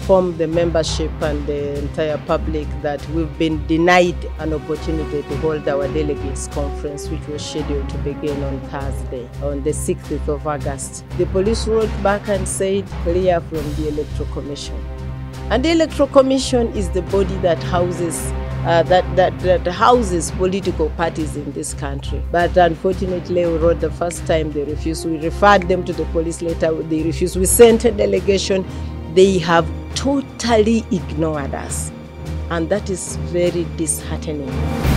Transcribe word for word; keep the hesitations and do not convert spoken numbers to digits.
inform the membership and the entire public that we've been denied an opportunity to hold our delegates conference, which was scheduled to begin on Thursday, on the sixth of August. The police wrote back and said, clear from the Electoral Commission. And the Electoral Commission is the body that houses Uh, that, that, that houses political parties in this country. But unfortunately, we wrote the first time, they refused. We referred them to the police later, they refused. We sent a delegation. They have totally ignored us. And that is very disheartening.